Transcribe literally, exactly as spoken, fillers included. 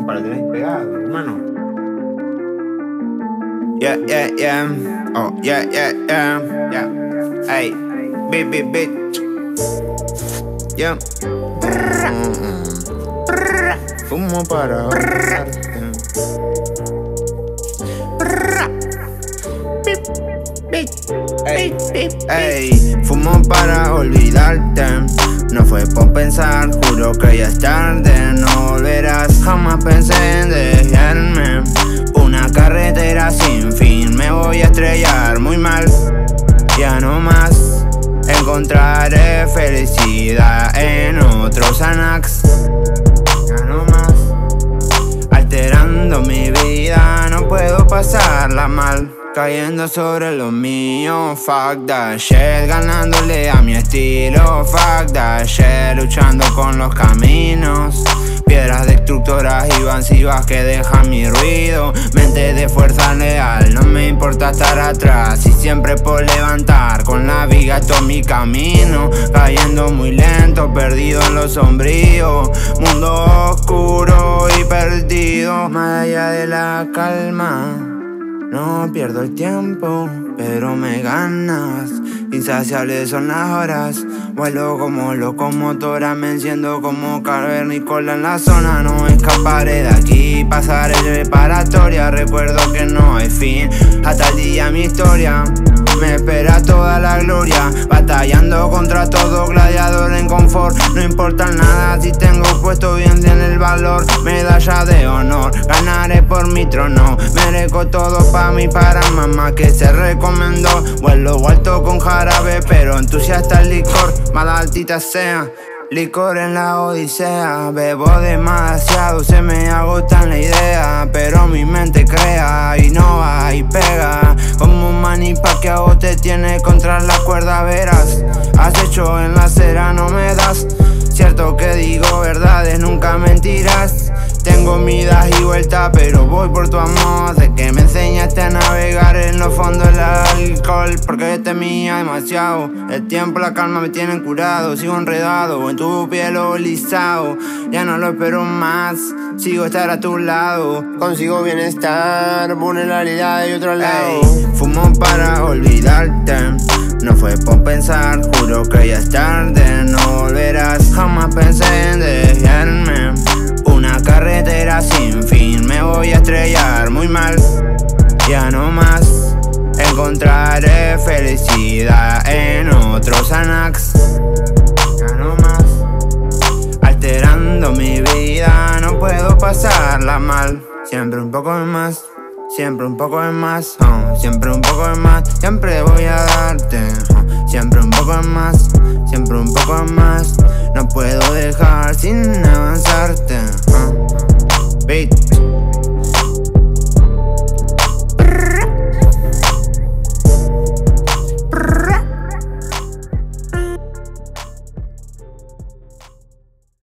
compa, lo tenés pegado, hermano. Yeah, yeah, yeah. Oh, yeah, yeah, yeah. Yeah. Hey, beat, beat, beat. Yeah. Mm-hmm. Fumo para olvidarte. Ey, ey, fumo para olvidarte. No fue por pensar, juro que ya es tarde. No volverás, jamás pensé en dejarme. Una carretera sin fin, me voy a estrellar muy mal. Ya no más encontraré felicidad en otros Xanax. Ya no más alterando mi vida, no puedo pasarla mal. Cayendo sobre lo mío, fuck that shit. Ganándole a mi estilo, fuck that shit. Luchando con los caminos, piedras destructoras y evasivas que dejan mi ruido. Mente de fuerza leal, no me importa estar atrás y siempre por levantar. Con la viga esto mi camino, cayendo muy lento, perdido en lo sombrío. Mundo oscuro y perdido, más allá de la calma. No pierdo el tiempo, pero me ganas. Insaciables son las horas. Vuelo como locomotora, me enciendo como cavernícola en la zona. No escaparé de aquí, pasaré preparatoria. Recuerdo que no hay fin, hasta el día mi historia me espera toda la gloria. Batallando contra todo gladiador en confort. No importa nada si tengo puesto bien en el valor. Medalla de honor, ganaré por mi trono. Merezco todo pa' mí, para mamá que se recomendó. Vuelo alto con jarabe, pero entusiasta el licor. Maldita sea, licor en la odisea. Bebo demasiado, se me agota la idea. Pero mi mente crea, innova y pega. Como un maní pa' que a vos te tiene contra la cuerda, verás. Has hecho en la acera, no me das. Cierto que digo verdades, nunca mentirás. Tengo mi idas y vueltas, pero voy por tu amor. Sé que me enseñaste a navegar en los fondos del alcohol, porque temía demasiado. El tiempo, la calma me tienen curado. Sigo enredado en tu piel lisado. Ya no lo espero más, sigo estar a tu lado. Consigo bienestar, vulnerabilidad de otro lado. Ey, fumo para olvidarte. No fue por pensar, juro que ya es tarde. No volverás, jamás pensé en dejarme. Una carretera sin fin, me voy a estrellar muy mal. Ya no más encontraré felicidad en otros Xanax. Ya no más alterando mi vida, no puedo pasarla mal. Siempre un poco más, siempre un poco más, oh, siempre un poco más, siempre voy a darte, oh, siempre un poco más, siempre un poco más. No puedo dejar sin avanzarte, oh. Beat.